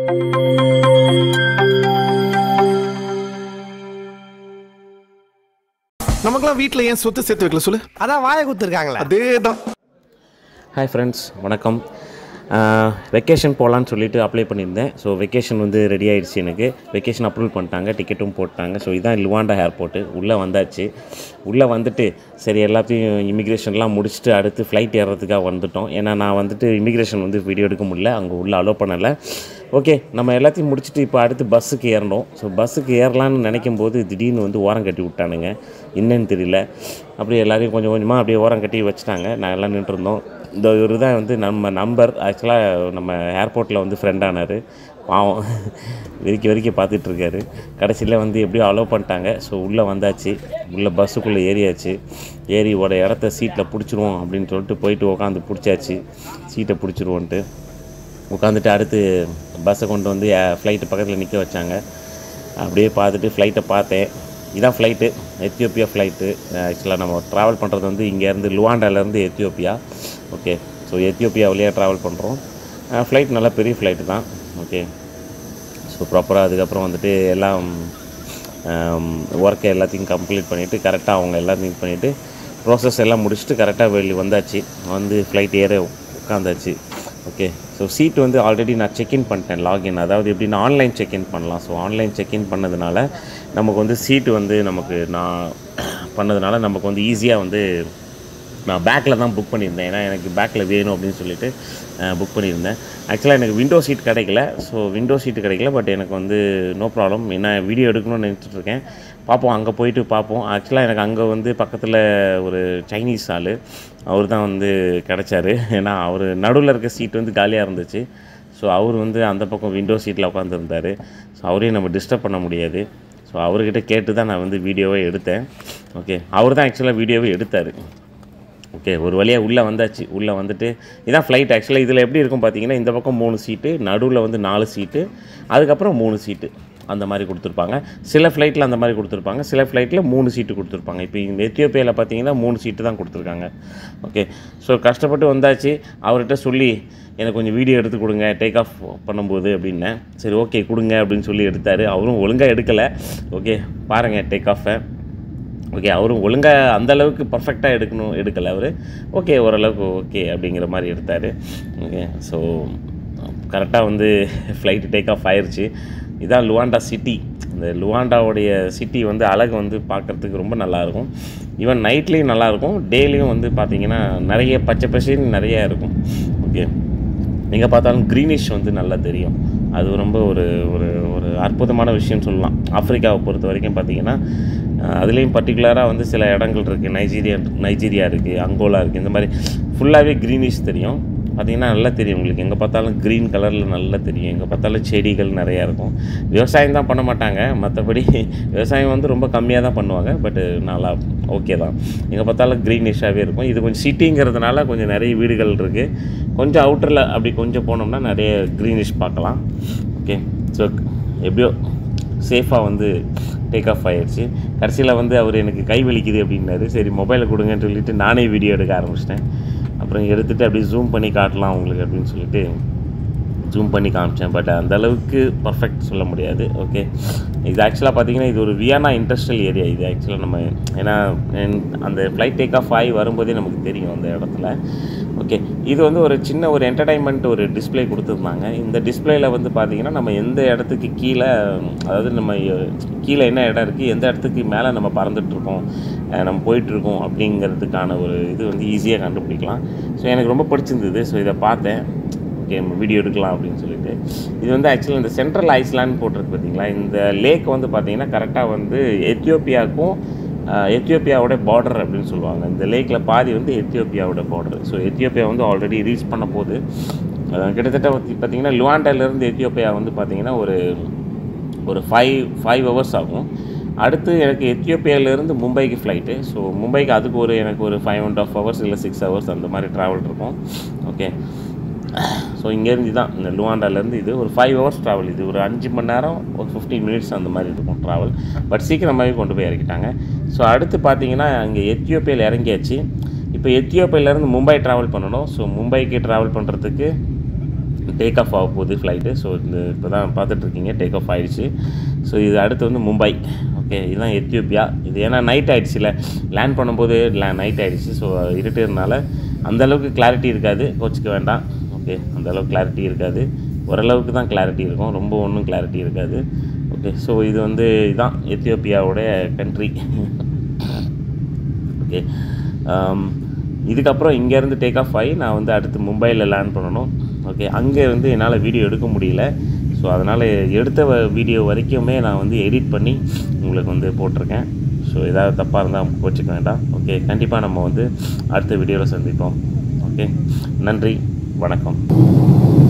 நமக்குலாம் வீட்டில் ஏன் சொத்து சேர்த்து வைக்கல சொல்லு. அதான் வாயை கொடுத்துருக்காங்களா. அதேதான். ஹாய் ஃப்ரெண்ட்ஸ், வணக்கம். வெக்கேஷன் போகலான்னு சொல்லிட்டு அப்ளை பண்ணியிருந்தேன். ஸோ வெக்கேஷன் வந்து ரெடி ஆகிடுச்சு. எனக்கு வெக்கேஷன் அப்ரூவல் பண்ணிட்டாங்க, டிக்கெட்டும் போட்டாங்க. ஸோ இதான் லுவாண்டா ஏர்போர்ட்டு. உள்ளே வந்தாச்சு. உள்ளே வந்துட்டு சரி எல்லாத்தையும் இமிக்ரேஷன்லாம் முடிச்சுட்டு அடுத்து ஃப்ளைட் ஏறுறதுக்காக வந்துவிட்டோம். ஏன்னா நான் வந்துட்டு இமிக்ரேஷன் வந்து வீடியோ எடுக்க முடியல, அங்கே உள்ளே அலோவ் பண்ணலை. ஓகே, நம்ம எல்லாத்தையும் முடிச்சுட்டு இப்போ அடுத்து பஸ்ஸுக்கு ஏறணும். ஸோ பஸ்ஸுக்கு ஏறலான்னு நினைக்கும் போது திடீர்னு வந்து ஓரம் கட்டி விட்டானுங்க, என்னன்னு தெரியல. அப்படியே எல்லாரையும் கொஞ்சம் கொஞ்சமாக அப்படியே ஓரம் கட்டி வச்சுட்டாங்க. நான் எல்லாம் நின்றுருந்தோம். இந்த ஒரு தான் வந்து நம்ம நம்பர் ஆக்சுவலாக நம்ம ஏர்போர்ட்டில் வந்து ஃப்ரெண்டானார். பாவம் வெறிக்க பார்த்துட்ருக்காரு. கடைசியில் வந்து எப்படியோ அலோவ் பண்ணிட்டாங்க. ஸோ உள்ளே வந்தாச்சு. உள்ளே பஸ்ஸுக்குள்ளே ஏறியாச்சு. ஏறி ஒரு இடத்த சீட்டில் பிடிச்சிருவோம் அப்படின்னு சொல்லிட்டு போயிட்டு உட்காந்து பிடிச்சாச்சு. சீட்டை பிடிச்சிருவோன்ட்டு உட்காந்துட்டு அடுத்து பஸ்ஸை கொண்டு வந்து ஃப்ளைட்டு பக்கத்தில் நிற்க வச்சாங்க. அப்படியே பார்த்துட்டு ஃப்ளைட்டை பார்த்தேன். இதான் ஃப்ளைட்டு, எத்தியோப்பியா ஃப்ளைட்டு. ஆக்சுவலாக நம்ம ட்ராவல் பண்ணுறது வந்து இங்கேருந்து லுவாண்டாலேருந்து எத்தியோப்பியா. ஓகே, ஸோ எத்தியோப்பியா வழியாக ட்ராவல் பண்ணுறோம். ஃப்ளைட் நல்லா பெரிய ஃப்ளைட்டு தான். ஓகே, ஸோ ப்ராப்பராக அதுக்கப்புறம் வந்துட்டு எல்லாம் ஒர்க்கை எல்லாத்தையும் கம்ப்ளீட் பண்ணிவிட்டு கரெக்டாக அவங்க எல்லாத்தையும் பண்ணிவிட்டு ப்ராசஸ் எல்லாம் முடிச்சுட்டு கரெக்டாக வெளியே வந்தாச்சு. வந்து ஃப்ளைட் ஏற உட்காந்தாச்சு. ஓகே, ஸோ சீட் வந்து ஆல்ரெடி நான் செக்இன் பண்ணிட்டேன், லாகின். அதாவது எப்படின்னா ஆன்லைன் செக்இன் பண்ணலாம். ஸோ ஆன்லைன் செக்இன் பண்ணதுனால நமக்கு வந்து சீட்டு வந்து நான் பண்ணதுனால நமக்கு வந்து ஈஸியாக வந்து நான் பேக்கில் தான் புக் பண்ணியிருந்தேன். ஏன்னா எனக்கு பேக்கில் வேணும் அப்படின்னு சொல்லிட்டு புக் பண்ணியிருந்தேன். ஆக்சுவலாக எனக்கு விண்டோ சீட் கிடைக்கல. ஸோ விண்டோ சீட்டு கிடைக்கல. பட் எனக்கு வந்து நோ ப்ராப்ளம். என்ன வீடியோ எடுக்கணும்னு நினச்சிட்ருக்கேன். பார்ப்போம், அங்கே போயிட்டு பார்ப்போம். ஆக்சுவலாக எனக்கு அங்கே வந்து பக்கத்தில் ஒரு சைனீஸ் ஆள், அவர் தான் வந்து கிடச்சாரு. ஏன்னா அவர் நடுவில் இருக்க சீட் வந்து காலியாக இருந்துச்சு. ஸோ அவர் வந்து அந்த பக்கம் விண்டோ சீட்டில் உட்காந்துருந்தார். ஸோ அவரையும் நம்ம டிஸ்டர்ப் பண்ண முடியாது. ஸோ அவர்கிட்ட கேட்டு தான் நான் வந்து வீடியோவே எடுத்தேன். ஓகே, அவர் தான் ஆக்சுவலாக வீடியோவே எடுத்தார். ஓகே, ஒரு வழியாக உள்ளே வந்தாச்சு. உள்ளே வந்துட்டு இதான் ஃப்ளைட். ஆக்சுவலாக இதில் எப்படி இருக்கும் பார்த்தீங்கன்னா, இந்த பக்கம் 3 சீட்டு, நடுவில் வந்து 4 சீட்டு, அதுக்கப்புறம் 3 சீட்டு அந்த மாதிரி கொடுத்துருப்பாங்க. சில ஃப்ளைட்டில் அந்த மாதிரி கொடுத்துருப்பாங்க, சில ஃப்ளைட்டில் 3 சீட்டு கொடுத்துருப்பாங்க. இப்போ இந்த எத்தியோப்பியாவில் பார்த்தீங்கன்னா 3 சீட்டு தான் கொடுத்துருக்காங்க. ஓகே, ஸோ கஷ்டப்பட்டு வந்தாச்சு. அவர்கிட்ட சொல்லி எனக்கு கொஞ்சம் வீடியோ எடுத்து கொடுங்க டேக் ஆஃப் பண்ணும்போது அப்படின்னேன். சரி ஓகே கொடுங்க அப்படின்னு சொல்லி எடுத்தார். அவரும் ஒழுங்காக எடுக்கலை. ஓகே, பாருங்கள் டேக் ஆஃபை. ஓகே, அவரும் ஒழுங்காக அந்தளவுக்கு பர்ஃபெக்டாக எடுக்கலை அவர். ஓகே, ஓரளவுக்கு ஓகே அப்படிங்கிற மாதிரி எடுத்தார். ஓகே, ஸோ கரெக்டாக வந்து ஃப்ளைட்டு டேக் ஆஃப் ஆயிடுச்சு. இதான் லுவாண்டா சிட்டி. இந்த லுவாண்டாவுடைய சிட்டி வந்து அழகு வந்து பார்க்குறதுக்கு ரொம்ப நல்லாயிருக்கும். ஈவன் நைட்லேயும் நல்லாயிருக்கும், டேலேயும் வந்து பார்த்திங்கன்னா நிறைய பச்சை பசேன்னு நிறையா இருக்கும். ஓகே, எங்கே பார்த்தாலும் க்ரீனிஷ் வந்து நல்லா தெரியும். அது ரொம்ப ஒரு ஒரு ஒரு அற்புதமான விஷயம் சொல்லலாம். ஆஃப்ரிக்காவை பொறுத்த வரைக்கும் பார்த்திங்கன்னா அதுலேயும் பர்டிகுலராக வந்து சில இடங்கள் இருக்குது. நைஜீரியா இருக்குது, அங்கோலா இருக்குது. இந்த மாதிரி ஃபுல்லாகவே க்ரீனிஷ் தெரியும். பார்த்திங்கன்னா நல்லா தெரியும் உங்களுக்கு. எங்கே பார்த்தாலும் க்ரீன் கலரில் நல்லா தெரியும். எங்கே பார்த்தாலும் செடிகள் நிறையா இருக்கும். விவசாயம் தான் பண்ண மாட்டாங்க, மற்றபடி விவசாயம் வந்து ரொம்ப கம்மியாக தான் பண்ணுவாங்க. பட்டு நல்லா ஓகே தான். எங்கே பார்த்தாலும் க்ரீனிஷாகவே இருக்கும். இது கொஞ்சம் சிட்டிங்கிறதுனால கொஞ்சம் நிறைய வீடுகள் இருக்குது. கொஞ்சம் அவுட்டரில் அப்படி கொஞ்சம் போனோம்னா நிறைய க்ரீனிஷ் பார்க்கலாம். ஓகே, ஸோ எப்படியோ சேஃபாக வந்து டேக் ஆஃப் ஆகிடுச்சு. கடைசியில் வந்து அவர் எனக்கு கை வலிக்குது அப்படின்னாரு. சரி மொபைலை கொடுங்கன்னு சொல்லிவிட்டு நானே வீடியோ எடுக்க ஆரம்பிச்சிட்டேன். அப்புறம் எடுத்துகிட்டு அப்படியே ஜூம் பண்ணி காட்டலாம் உங்களுக்கு அப்படின்னு சொல்லிட்டு ஜூம் பண்ணி காமிச்சேன். பட் அந்தளவுக்கு பர்ஃபெக்ட் சொல்ல முடியாது. ஓகே, இது ஆக்சுவலாக பார்த்திங்கன்னா இது ஒரு வியன்னா இண்டஸ்ட்ரியல் ஏரியா. இது ஆக்சுவலாக நம்ம ஏன்னா அந்த ஃப்ளைட் டேக் ஆஃப் ஆகி வரும்போதே நமக்கு தெரியும் அந்த இடத்துல. ஓகே, இது வந்து ஒரு சின்ன ஒரு என்டர்டைன்மெண்ட் ஒரு டிஸ்பிளே கொடுத்துருந்தாங்க. இந்த டிஸ்பிளேயில் வந்து பார்த்திங்கன்னா நம்ம எந்த இடத்துக்கு கீழே, அதாவது நம்ம கீழே என்ன இடம் இருக்குது, எந்த இடத்துக்கு மேலே நம்ம பறந்துட்டுருக்கோம், நம்ம போயிட்டுருக்கோம் அப்படிங்கிறதுக்கான ஒரு இது வந்து ஈஸியாக கண்டுபிடிக்கலாம். ஸோ எனக்கு ரொம்ப பிடிச்சிருந்தது. ஸோ இதை பார்த்தேன். ஓகே, வீடியோ எடுக்கலாம் அப்படின்னு சொல்லிட்டு. இது வந்து ஆக்சுவலாக இந்த சென்ட்ரல் ஐஸ்லாண்ட் போட்டிருக்கு பார்த்தீங்களா. இந்த லேக் வந்து பார்த்திங்கன்னா கரெக்டாக வந்து எத்தியோப்பியாவோட பார்டர் அப்படின்னு சொல்லுவாங்க. இந்த லேக்கில் பாதி வந்து எத்தியோப்பியாவோட பார்டர். ஸோ எத்தியோப்பியா வந்து ஆல்ரெடி ரீச் பண்ண போது கிட்டத்தட்ட பார்த்திங்கன்னா லுவாண்டாலேருந்து எத்தியோப்பியா வந்து பார்த்திங்கன்னா ஒரு 5 ஹவர்ஸ் ஆகும். அடுத்து எனக்கு எத்தியோப்பியாவிலேருந்து மும்பைக்கு ஃப்ளைட்டு. ஸோ மும்பைக்கு அதுக்கு எனக்கு ஒரு 5.5 ஹவர்ஸ் இல்லை 6 ஹவர்ஸ் அந்த மாதிரி ட்ராவல் இருக்கும். ஓகே, ஸோ இங்கேருந்து தான் இந்த லுவாண்டாலேருந்து இது ஒரு 5 ஹவர்ஸ் ட்ராவல். இது ஒரு 5 மணி நேரம் ஒரு 15 மினிட்ஸ் அந்த மாதிரி இருக்கும் ட்ராவல். பட் சீக்கிரமாகவே கொண்டு போய் இறக்கிட்டாங்க. ஸோ அடுத்து பார்த்திங்கன்னா அங்கே எத்தியோப்பியாவில் இறங்கியாச்சு. இப்போ எத்தியோப்பியாவிலேருந்து மும்பை ட்ராவல் பண்ணணும். ஸோ மும்பைக்கு ட்ராவல் பண்ணுறதுக்கு டேக் ஆஃப் ஆக போகுது ஃப்ளைட்டு. ஸோ இந்த இப்போ தான் பார்த்துட்ருக்கீங்க, டேக் ஆஃப் ஆகிடுச்சு. ஸோ இது அடுத்து வந்து மும்பை. ஓகே, இதுதான் எத்தியோப்பியா. இது ஏன்னா நைட் ஆகிடுச்சுல, லேண்ட் பண்ணும்போது நைட் ஆகிடுச்சு. ஸோ இருட்டுறதுனால அந்தளவுக்கு கிளாரிட்டி இருக்காது, கோச்சிக்க வேண்டாம். ஓகே, அந்தளவுக்கு கிளாரிட்டி இருக்காது, ஓரளவுக்கு தான் கிளாரிட்டி இருக்கும், ரொம்ப ஒன்றும் கிளாரிட்டி இருக்காது. ஓகே, ஸோ இது வந்து இதுதான் எத்தியோப்பியாவோடைய கண்ட்ரி. ஓகே, இதுக்கப்புறம் இங்கேருந்து டேக் ஆஃப் ஆகி நான் வந்து அடுத்து மும்பையில் லேண்ட் பண்ணணும். ஓகே, அங்கே வந்து என்னால் வீடியோ எடுக்க முடியல. ஸோ அதனால் எடுத்த வீடியோ வரைக்குமே நான் வந்து எடிட் பண்ணி உங்களுக்கு வந்து போட்டிருக்கேன். ஸோ ஏதாவது தப்பாக இருந்தால் கோச்சிக்க வேண்டாம். ஓகே, கண்டிப்பாக நம்ம வந்து அடுத்த வீடியோவில் சந்திப்போம். ஓகே, நன்றி, வணக்கம்.